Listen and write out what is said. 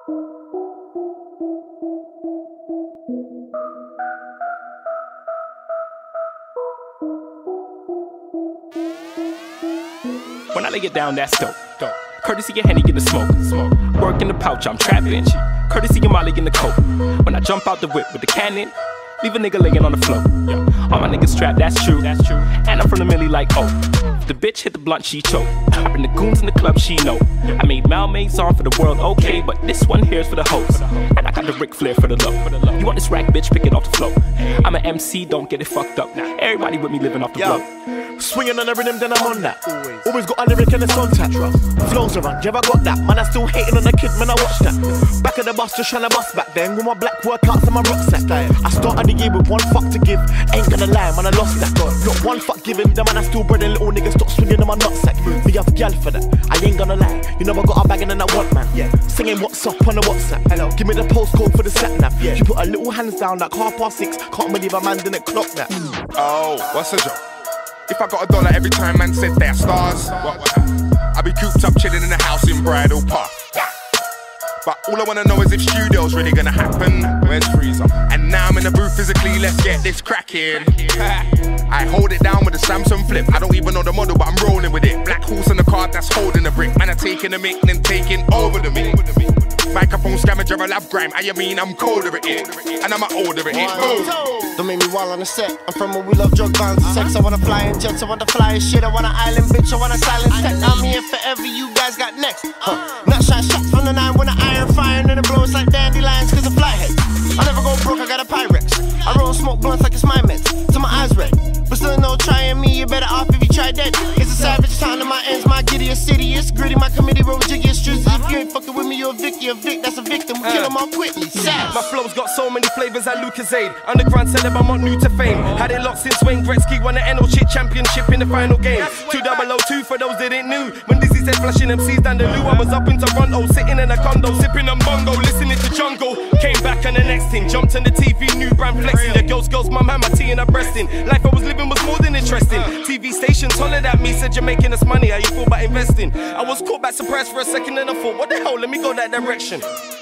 When I lay it down, that's dope. Courtesy of Henny in the smoke. Work in the pouch, I'm trapping. Courtesy of Molly in the coat. When I jump out the whip with the cannon, leave a nigga laying on the floor. All my niggas strapped, that's true. And I'm from the milli like, oh. If the bitch hit the blunt, she choke. I bring the goons in the club, she know. I made Malmaid's on for the world, okay. But this one here's for the hoes. And I got the Ric Flair for the low. You want this rack, bitch, pick it off the floor. I'm an MC, don't get it fucked up. Everybody with me living off the blow. Swinging on the rhythm, then I'm on that. Always got a lyric and a contact. Flows around, you ever got that? Man, I still hating on the kid, man, I watch that. Back of the bus, just trying to bust back then. With my black workouts and my rucksack. I started the year with one fuck to give. Ain't gonna lie, man, I lost that. Not one fuck giving, the man I still bread and little niggas stop swinging on my nutsack. We have gal for that, I ain't gonna lie. You know I got a bagging and I want, man. Singing what's up on the WhatsApp. Hello, give me the postcode for the sat nav. She put her little hands down like 6:30. Can't believe a man didn't clock that. Oh, what's the joke? If I got $1 every time man said they're stars, I'd be cooped up chilling in the house in Bridal Park. But all I wanna know is if studio's really gonna happen. Where's Freezer? And now I'm in the booth physically, let's get this cracking. I hold it down with a Samsung Flip. I don't even know the model, but I'm rolling with it. Black horse on the card that's holding the brick. Man, I'm taking the mic, then taking over the mic. Microphone scavenger, a lab grime. I mean, I'm colder at it, and I'm older at it. Don't make me wild on the set. I'm from where we love drug violence and sex. I wanna fly in jets, I wanna fly in shit. I want an island bitch, I want a silent tech. I'm here forever, you guys got next. Not shot shots from the 9 when the iron firing and it blows like dandelions cause of flatheads. I never go broke, I got a Pyrex. I roll smoke blunts like it's my meds, till my eyes red. But still no trying me, you better off if you try that. It's a savage time to my ends, my giddy city. It's gritty, my committee roll jiggy. It's if you ain't fucking with me, you're a Vicky, a Vic, that's a victim. We kill them all quickly, sad. My flow's got so many flavors like Lucozade. Underground celeb, I'm not new to fame. Had it locked since Wayne Gretzky won the NO Shit Championship in the final game. 2002 for those that didn't know. When Dizzy said flashing MCs down the loo, I was up in Toronto, sitting in a condo, sipping on bongo, listening to Jungle. Came back on the next thing, jumped on the TV, new brand flexing. The girls, mum had my tea and her breasting. Life I was living was more than interesting. TV stations hollered at me, said you're making us money, how you feel about investing? I was caught by surprise for a second and I thought, what the hell, let me go that direction.